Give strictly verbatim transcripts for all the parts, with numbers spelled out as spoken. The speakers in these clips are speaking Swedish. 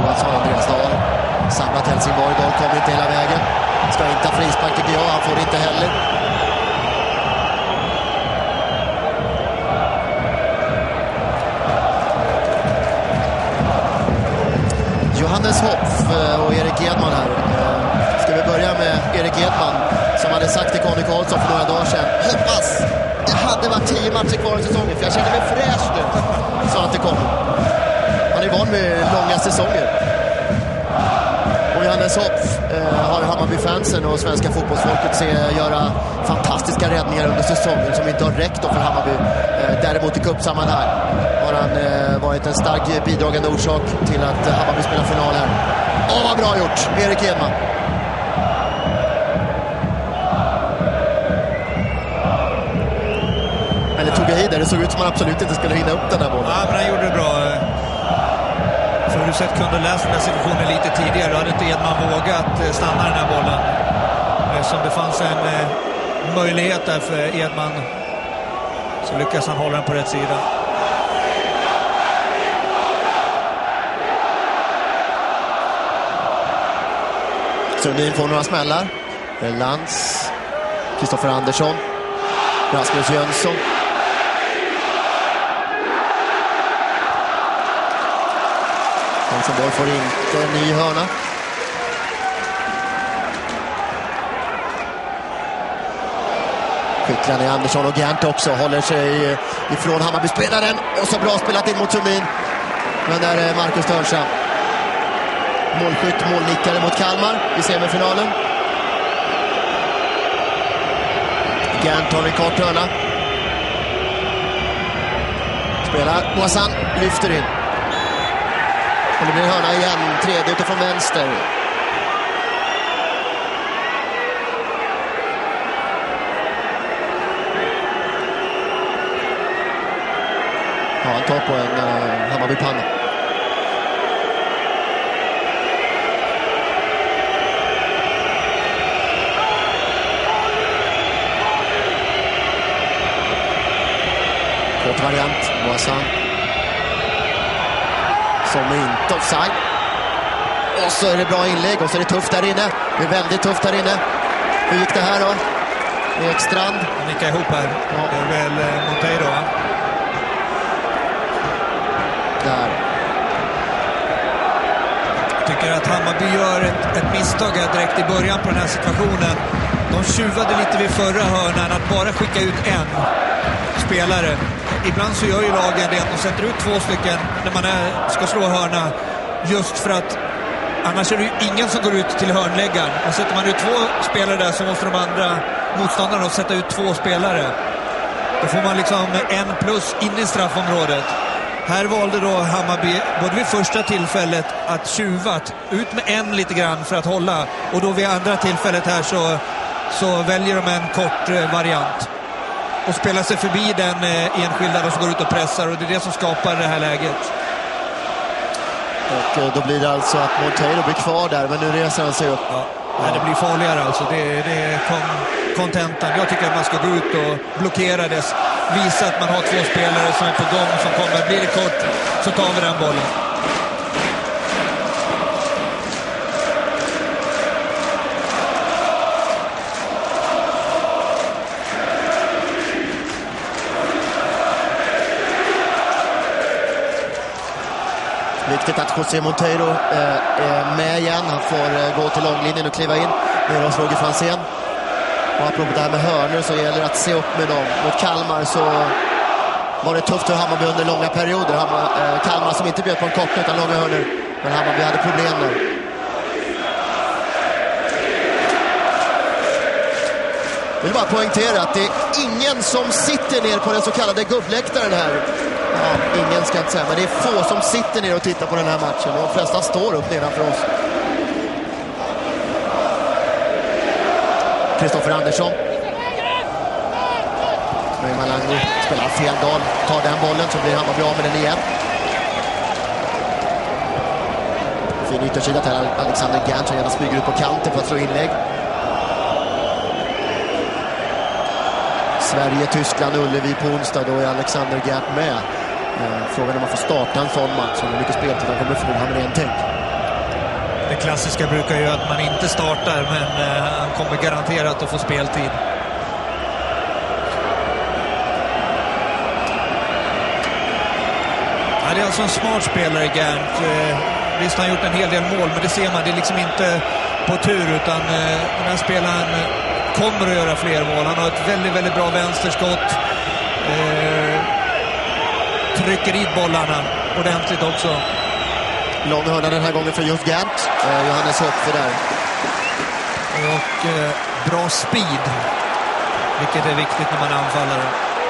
Johansson, Andreas Dahl. Samlat Helsingborg, Dahl kommer inte hela vägen. Ska inte ha frispark tycker jag, han får det inte heller. Johannes Hopf och Erik Edman här. Ska vi börja med Erik Edman som hade sagt till Conny Karlsson för några dagar sedan: hoppas det hade varit tio matcher kvar i säsongen för jag känner mig fräsch nu. Så att det kommer. Han är van med långa säsonger. Och Johannes Hopf eh, har Hammarby-fansen och svenska fotbollsfolket se göra fantastiska räddningar under säsongen som inte har räckt för Hammarby. Eh, däremot i cupsammanhang har han eh, varit en stark bidragande orsak till att eh, Hammarby spelar final här. Åh, vad bra gjort, Erik Edman. Eller tog jag i där, det såg ut som man absolut inte skulle hinna upp den här bollen. Ja, men han gjorde det bra. För du sett kunde läsa den här situationen lite tidigare. Då hade inte Edman vågat stanna den här bollen. Eftersom det fanns en eh, möjlighet där för Edman så lyckas han hålla den på rätt sida. Sundin får några smällar. Lantz, Kristoffer Andersson, Rasmus Jönsson. Helsingborg får inte en ny hörna. Skicklar i Andersson och Gant också. Håller sig ifrån Hammarby-spelaren. Och så bra spelat in mot Sundin. Men där är Marcus Törnsam. Målskytt, målnickare mot Kalmar i semifinalen. Gant har en kort hörna. Spelar Moisan, lyfter in. Och det blir hörna igen, tredje utifrån vänster. Ja, han tar på en uh, Hammarby-panna. Kort variant, Moisan. Som är inte offside. Och så är det bra inlägg och så är det tufft där inne. Det är väldigt tufft där inne. Hur gick det här då? Ekstrand. Han nickar ihop här. Ja. Det är väl eh, Monteiro, va? Där. Jag tycker att Hammarby gör ett, ett misstag här direkt i början på den här situationen. De tjuvade lite vid förra hörnan att bara skicka ut en spelare. Ibland så gör ju lagen det att de sätter ut två stycken när man är, ska slå hörna just för att annars är det ju ingen som går ut till hörnläggaren. Och sätter man ut två spelare där så måste de andra motståndarna sätta ut två spelare. Då får man liksom en plus in i straffområdet. Här valde då Hammarby både vid första tillfället att tjuvat ut med en lite grann för att hålla. Och då vid andra tillfället här så, så väljer de en kort eh, variant. Och spelar sig förbi den eh, enskilda som går ut och pressar. Och det är det som skapar det här läget. Och eh, då blir det alltså att Monteiro blir kvar där. Men nu reser han sig upp. Ja. Nej, det blir farligare alltså. Det, det är kontentan. Jag tycker att man ska gå ut och blockera det. Visa att man har två spelare som är på gång som kommer. Blir det kort så tar vi den bollen. Viktigt att José Monteiro eh, är med igen. Han får eh, gå till långlinjen och kliva in. Med oss Roger Franzén. Och apropå det här med hörnor så gäller det att se upp med dem. Mot Kalmar så var det tufft för Hammarby under långa perioder. Hammar, eh, Kalmar som inte bjöd på en kort utan långa hörnor. Men Hammarby hade problem där. Jag vill bara poängtera att det är ingen som sitter ner på den så kallade gubbläktaren här. Ja, ingen ska inte säga, men det är få som sitter ner och tittar på den här matchen. De flesta står upp nedanför oss. Kristoffer Andersson. Men Malango spelar fel Dahl. Tar den bollen så blir Hammarby av med den igen. Fin yttersida till Alexander Gant som gärna smyger ut på kanten för att slå inlägg. Sverige, Tyskland, Ullevi på onsdag. Då är Alexander Gant med. Frågan om man får starta en sån match. Hur mycket speltid han kommer få. Han är en tänk. klassiska brukar ju att man inte startar, men eh, han kommer garanterat att få speltid. Ja, det är alltså en smart spelare, Gant. Eh, visst har han gjort en hel del mål, men det ser man, det är liksom inte på tur, utan eh, den här spelaren kommer att göra fler mål. Han har ett väldigt, väldigt bra vänsterskott. Eh, trycker i bollarna ordentligt också. Lång hörna den här gången för just Gant. Eh, Johannes Hopp för där. Och eh, bra speed, vilket är viktigt när man anfaller.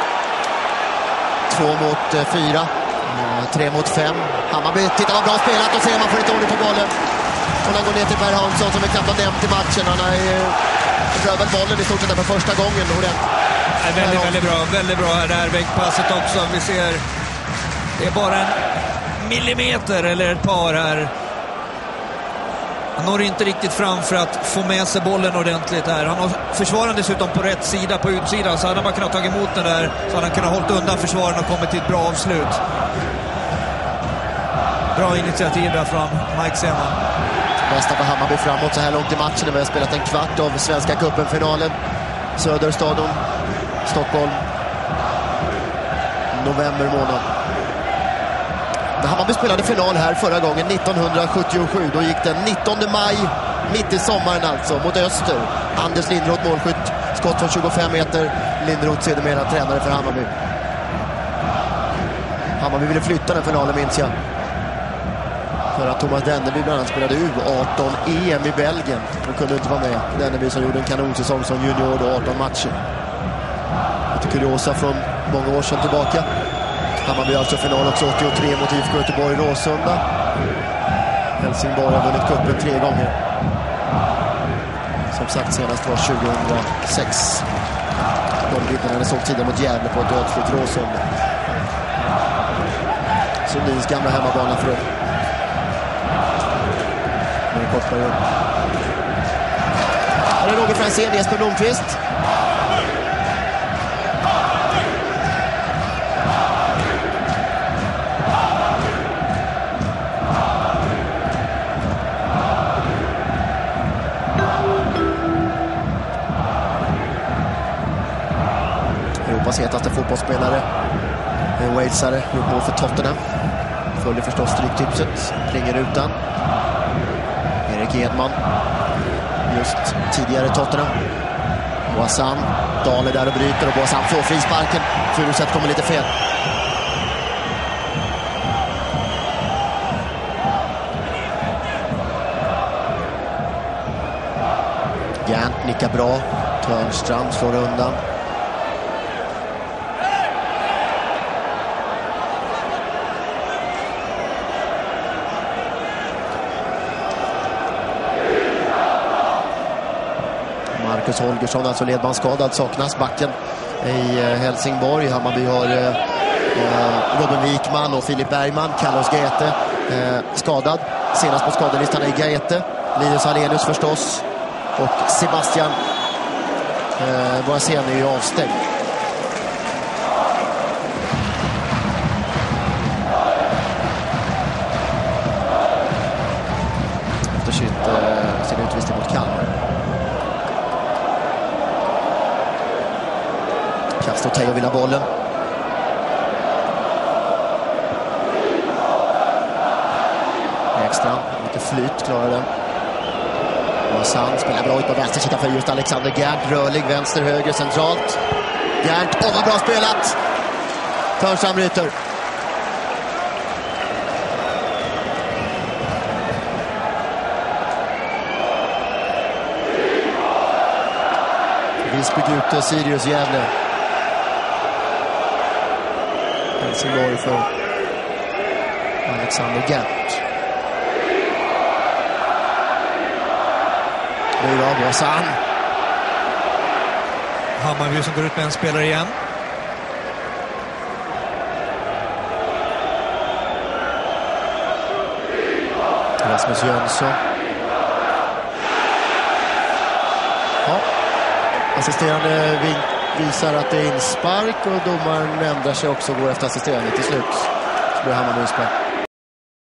Två mot eh, fyra. Eh, tre mot fem. Hammarby, titta vad bra spelat, och ser man får inte ordning på bollen. Och han går ner till Per Hansson som är knappt har nämnt i matchen. Han har ju rör väl bollen i stort sett för första gången. Ja, väldigt, väldigt bra. Väldigt bra här där. Väggpasset också. Vi ser, det är bara en millimeter eller ett par här. Han når inte riktigt fram för att få med sig bollen ordentligt här. Han har försvaren dessutom på rätt sida, på utsidan. Så hade han bara kunnat ta emot den där, så hade han kunnat hålla undan försvaren och kommit till ett bra avslut. Bra initiativ där från Mike Seman. Bästa för Hammarby framåt så här långt i matchen. Vi har spelat en kvart av Svenska cupen-finalen. Söderstadion, Stockholm. November månad. Men Hammarby spelade final här förra gången nittonhundrasjuttiosju. Då gick den nittonde maj, mitt i sommaren alltså, mot Öster. Anders Lindroth målskytt, skott från tjugofem meter. Lindroth sedermera tränare för Hammarby. Hammarby ville flytta den finalen, minns jag. För att Thomas Denneby bland annat spelade U arton E M i Belgien. De kunde inte vara med. Denneby som gjorde en kanonsäsong som junior då, arton matcher. Lite kuriosa från många år sedan tillbaka. Hammarby alltså final också åttiotre mot I F K Göteborg Råsunda. Helsingborg har vunnit cupen tre gånger. Som sagt senast var tjugohundrasex. Bollvinnarna såg tiden mot Gävle på ett dödsfritt Råsunda. Sundins gamla hemmabana för en kort period. Här är Roger Franzén, Jesper Blomqvist. Europas hetaste fotbollsspelare. En walesare, gjort mål för Tottenham. Följer förstås stryktipset. Ringer utan. Erik Edman. Just tidigare Tottenham. Boasan. Dahle där och bryter, och Boasan får frisparken. Furuset kommer lite fel. Gant nickar bra. Törnstrand slår undan. Marcus Holgersson, alltså ledbandsskadad, saknas. Backen i Helsingborg. Hammarby har eh, Robin Wikman och Filip Bergman. Carlos Gaete eh, skadad. Senast på skadelistan är Gaete. Linus Alenius förstås. Och Sebastian eh, Boasen är ju avstängd. Efter sitt, eh, sin utvisning mot Kalmar. Castro Tejo vill ha bollen. Extra, lite flyt, klarar den. Boasan spelar bra ut på vänster sidan för just Alexander Gant. Rörlig, vänster, höger, centralt. Gant, åh vad bra spelat! Törnstrand bryter. Visby Gute, Sirius Gävle. Helsingborg för Alexander Gant. Nu då, Boasan. Hammarby som går ut med en spelare igen. Rasmus Jönsson. Ja. Assisterande visar att det är inspark, och domaren ändrar sig också och går efter assisterande till slut. Så blir Hammarby inspark.